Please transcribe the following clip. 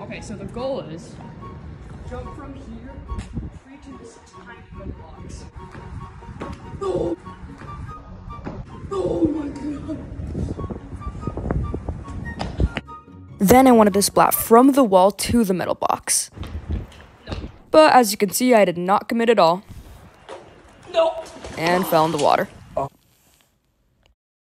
Okay, so the goal is jump from here, reach into this tiny little box. Oh! Oh my god! Then I wanted to splat from the wall to the middle box. No. But as you can see, I did not commit at all. No! And fell in the water.